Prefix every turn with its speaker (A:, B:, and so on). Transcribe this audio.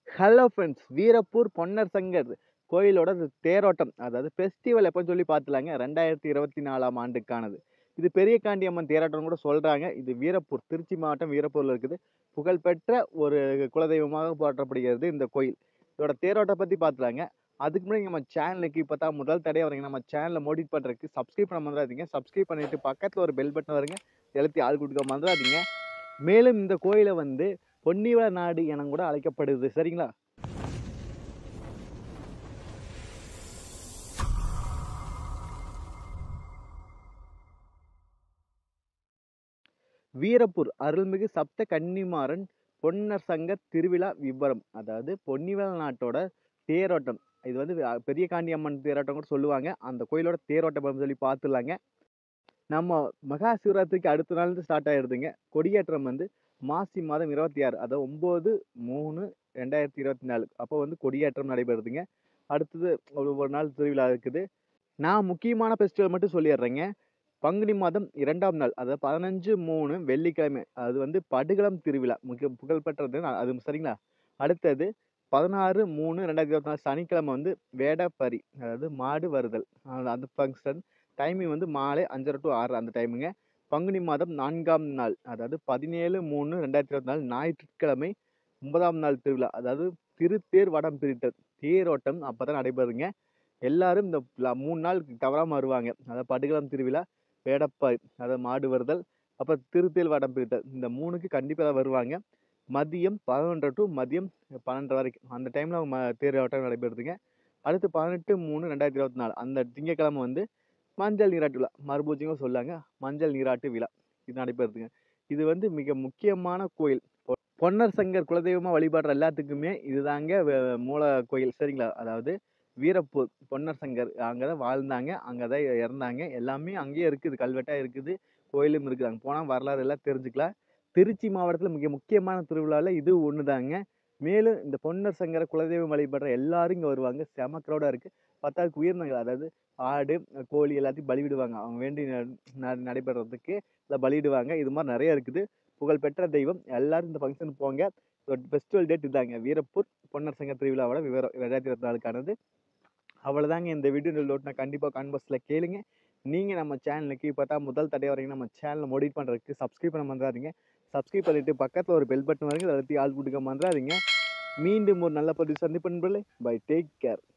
A: Hello friends, Veerappur Ponnar Sankar கோயிலோட தேரோட்டம், அதாவது ஃபெஸ்டிவல் எப்போன்னு சொல்லி பார்த்துலாங்க. 2024ஆம் ஆண்டுக்கானது. இது பெரியகாண்டி அம்மன் தேரோட்டம் கூட சொல்றாங்க. இது வீரப்பூர், திருச்சி மாவட்டம் வீரப்பூர்ல இருக்குது. புகழ்பெற்ற ஒரு குலதெய்வமாக போற்றப்படுகிறது இந்த கோயில். இதோட தேரோட்டம் பத்தி பார்த்துலாங்க. அதுக்கு முன்னாடி நம்ம சேனலுக்கு இப்போ தான் முதல் தடவை வரீங்க, நம்ம சேனலை மோடிட் பண்ணுறதுக்கு சப்ஸ்கிரைப் பண்ண மறந்துடாதீங்க. சப்ஸ்கிரைப் பண்ணிட்டு பக்கத்தில் ஒரு பெல் பட்டன் வருங்க, எழுத்தி ஆள் கொடுக்க மறந்துடாதீங்க. மேலும் இந்த கோயிலை வந்து பொன்னிவள நாடு என கூட அழைக்கப்படுது. சரிங்களா? வீரப்பூர் அருள்மிகு சப்த கன்னிமாறன் பொன்னர் சங்கர் திருவிழா விவரம், அதாவது பொன்னிவள நாட்டோட தேரோட்டம். இது வந்து பெரிய காண்டி அம்மன் தேரோட்டம் கூட சொல்லுவாங்க. அந்த கோயிலோட தேரோட்டம் சொல்லி பார்த்துலாங்க. நம்ம மகா சிவராத்திரிக்கு அடுத்த நாள் இருந்து ஸ்டார்ட் ஆயிடுதுங்க. கொடியேற்றம் வந்து மாசி மாதம் 26, அதாவது 9/3/2024 அப்போ வந்து கொடியேற்றம் நடைபெறுதுங்க. அடுத்தது ஒரு நாள் திருவிழா இருக்குது. நான் முக்கியமான ஃபெஸ்டிவல் மட்டும் சொல்லிடுறேங்க. பங்குனி மாதம் 2ஆம் நாள், அதாவது 15/3 வெள்ளிக்கிழமை, அது வந்து படுகளம் திருவிழா, மிக புகழ்பெற்றது அது. சரிங்களா? அடுத்தது 16/3/2024 சனிக்கிழமை வந்து வேடப்பரி, அதாவது மாடு வருதல். அந்த ஃபங்க்ஷன் டைமிங் வந்து மாலை 5:30 to 6 அந்த டைமுங்க. பங்குனி மாதம் 4ஆம் நாள், அதாவது 17/3/2024 ஞாயிற்றுக்கிழமை 9ஆம் நாள் திருவிழா, அதாவது திருத்தேர் வடம் பிரித்தல் தேரோட்டம் அப்பதான் நடைபெறுங்க. எல்லாரும் இந்த 3 நாள் தவறாம வருவாங்க. அதாவது படுகளம் திருவிழா, வேடப்பாரி, அதாவது மாடு வருதல், அப்புறம் திருத்தேர் வடம் பிரித்தல், இந்த 3க்கு கண்டிப்பா வருவாங்க. மதியம் 11 to மதியம் 12 வரைக்கும் அந்த டைம்ல தேரோட்டம் நடைபெறுதுங்க. அடுத்து 18/3/2024 அந்த திங்கட்கிழமை வந்து மஞ்சள் நீராட்டு விழா, மறுபூஜையும் சொல்லாங்க, மஞ்சள் நீராட்டு விழா இது நடைபெறுதுங்க. இது வந்து மிக முக்கியமான கோயில். பொன்னர் சங்கர் குலதெய்வமா வழிபாடுற எல்லாத்துக்குமே இதுதாங்க மூல கோயில். சரிங்களா? அதாவது வீரப்பூர் பொன்னர் சங்கர் அங்கதான் வாழ்ந்தாங்க, அங்கதான் இறந்தாங்க. எல்லாமே அங்கேயே இருக்குது, கல்வெட்டா இருக்குது, கோயிலும் இருக்குது. அங்க போனா வரலாறு எல்லாம் தெரிஞ்சுக்கலாம். திருச்சி மாவட்டத்துல மிக முக்கியமான திருவிழால இது ஒண்ணுதாங்க. மேலும் இந்த பொன்னர் சங்கர குலதெய்வம் வழிபடுற எல்லாரும் இங்க வருவாங்க. செம கிரௌடா இருக்கு. 10க்கு உயிரினங்கள், அதாவது ஆடு, கோழி எல்லாத்தையும் பலிவிடுவாங்க. அவங்க வேண்டி நடைபெறதுக்கு இதை பலியிடுவாங்க. இது மாதிரி நிறைய இருக்குது. புகழ்பெற்ற தெய்வம். எல்லாரும் இந்த ஃபங்க்ஷன் போங்க. ஃபெஸ்டிவல் டேட் இதாங்க, வீரப்பூர் பொன்னர் சங்கர் திருவிழாவோட விவரம் 2024க்கானது. அவ்வளவுதாங்க இந்த வீடியோ. நான் கண்டிப்பா கான்வர்ஸ்ல கேளுங்க. நீங்க நம்ம சேனலுக்கு இப்போ தான் முதல் தடவை வரீங்க, நம்ம சேனலை மோடிட் பண்றதுக்கு சப்ஸ்கிரைப் பண்ண மறந்துடாதீங்க. சப்ஸ்கிரைப் பண்ணிட்டு பக்கத்துல ஒரு பெல் பட்டன் வருங்க, அதை ஆள் கொடுக்க மறந்துடாதீங்க. மீண்டும் ஒரு நல்ல பதிவு சந்திப்பு நண்பர்களே. Bye, take care.